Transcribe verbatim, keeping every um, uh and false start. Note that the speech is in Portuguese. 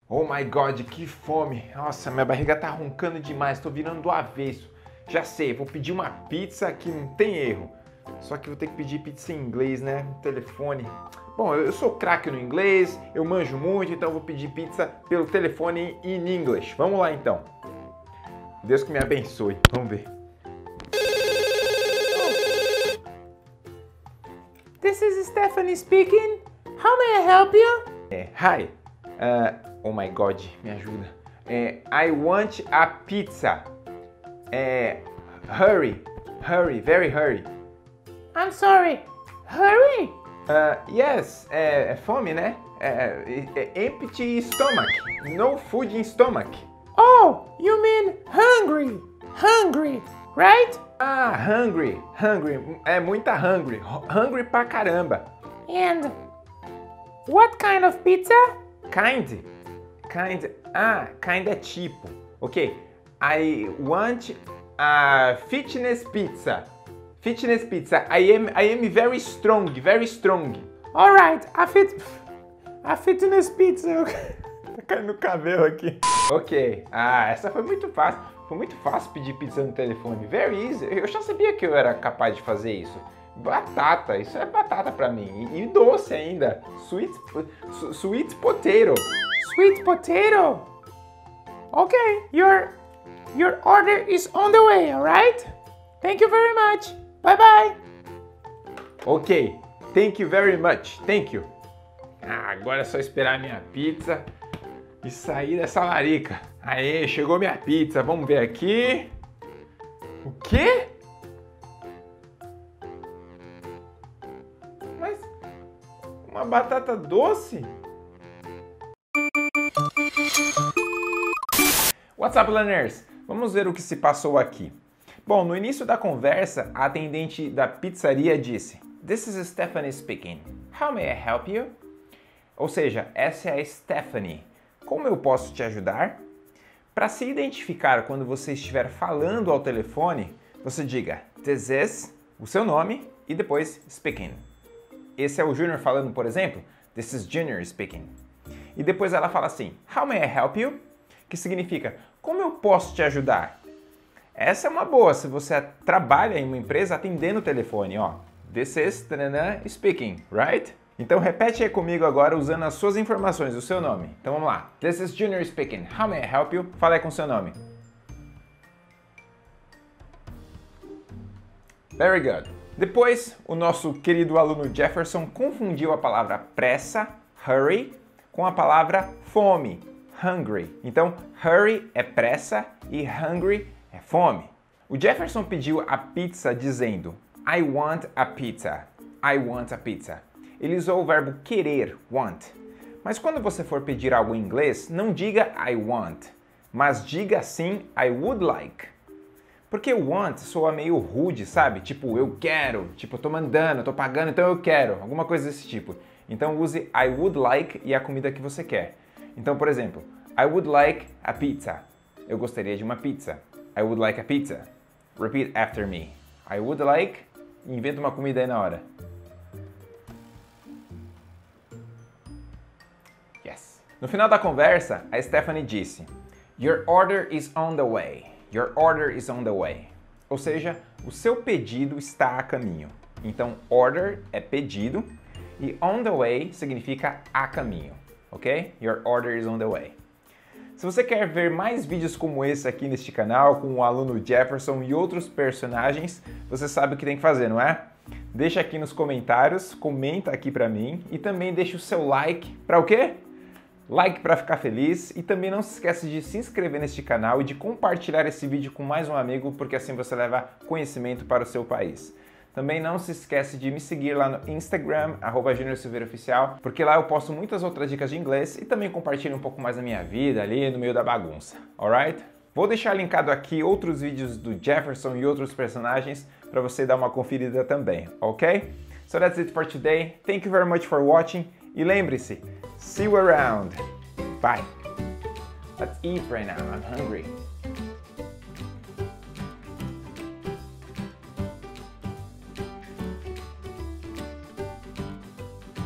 Oh my God, que fome! Nossa, minha barriga tá roncando demais, tô virando do avesso. Já sei, vou pedir uma pizza que não tem erro. Só que vou ter que pedir pizza em inglês, né? No telefone. Bom, eu sou craque no inglês, eu manjo muito, então vou pedir pizza pelo telefone em inglês. Vamos lá então. Deus que me abençoe. Vamos ver. This is Stephanie speaking. How may I help you? É, hi. Uh, oh my God, me ajuda. É, I want a pizza. É, hurry, hurry, very hurry. I'm sorry. Hurry. Uh, yes, é, é fome, né? É, é empty stomach. No food in stomach. Oh, you mean hungry. Hungry, right? Ah, hungry, hungry. É muita hungry. Hungry pra caramba. And what kind of pizza? Kind. Kind. Ah, kind é tipo. Ok. I want a fitness pizza. Fitness pizza. I am, I am very strong, very strong. All right, a fit, a fitness pizza. Tá caindo o cabelo aqui. Ok. Ah, essa foi muito fácil. Foi muito fácil pedir pizza no telefone. Very easy. Eu já sabia que eu era capaz de fazer isso. Batata, isso é batata pra mim. E, e doce ainda. Sweet, su, sweet potato. Sweet potato. Okay, your your order is on the way, all right? Thank you very much. Bye bye. Ok, thank you very much. Thank you. Ah, agora é só esperar a minha pizza e sair dessa larica. Aê, chegou minha pizza. Vamos ver aqui. O quê? Mas uma batata doce? What's up, learners? Vamos ver o que se passou aqui. Bom, no início da conversa, a atendente da pizzaria disse: This is Stephanie speaking. How may I help you? Ou seja, essa é a Stephanie. Como eu posso te ajudar? Para se identificar quando você estiver falando ao telefone, você diga This is, o seu nome, e depois speaking. Esse é o Junior falando, por exemplo. This is Junior speaking. E depois ela fala assim, How may I help you? Que significa, como eu posso te ajudar? Essa é uma boa se você trabalha em uma empresa atendendo o telefone, ó. This is tanana, speaking, right? Então repete aí comigo agora usando as suas informações, o seu nome. Então vamos lá. This is Junior speaking. How may I help you? Fala aí com o seu nome. Very good. Depois, o nosso querido aluno Jefferson confundiu a palavra pressa, hurry, com a palavra fome, hungry. Então, hurry é pressa e hungry é fome. O Jefferson pediu a pizza dizendo I want a pizza. I want a pizza. Ele usou o verbo querer, want. Mas quando você for pedir algo em inglês, não diga I want, mas diga sim I would like. Porque want soa meio rude, sabe? Tipo, eu quero, tipo, eu tô mandando, eu tô pagando, então eu quero, alguma coisa desse tipo. Então use I would like e a comida que você quer. Então, por exemplo, I would like a pizza. Eu gostaria de uma pizza. I would like a pizza. Repeat after me. I would like, inventa uma comida aí na hora. Yes. No final da conversa, a Stephanie disse, Your order is on the way. Your order is on the way. Ou seja, o seu pedido está a caminho. Então, order é pedido e on the way significa a caminho, ok? Your order is on the way. Se você quer ver mais vídeos como esse aqui neste canal, com o aluno Jefferson e outros personagens, você sabe o que tem que fazer, não é? Deixa aqui nos comentários, comenta aqui pra mim e também deixa o seu like para o quê? Like para ficar feliz e também não se esqueça de se inscrever neste canal e de compartilhar esse vídeo com mais um amigo, porque assim você leva conhecimento para o seu país. Também não se esquece de me seguir lá no Instagram, arroba Junior Silveira Oficial, porque lá eu posto muitas outras dicas de inglês e também compartilho um pouco mais da minha vida ali no meio da bagunça, alright? Vou deixar linkado aqui outros vídeos do Jefferson e outros personagens para você dar uma conferida também, ok? So that's it for today. Thank you very much for watching. E lembre-se, see you around. Bye. Let's eat right now. I'm hungry.